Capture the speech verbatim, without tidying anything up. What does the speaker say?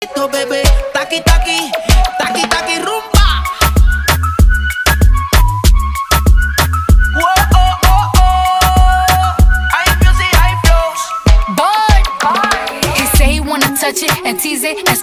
Bebé, taqui taqui, taqui taqui rumba. Whoa, oh, oh, oh. High music, high flows. Boy, he say he wanna touch it and tease it and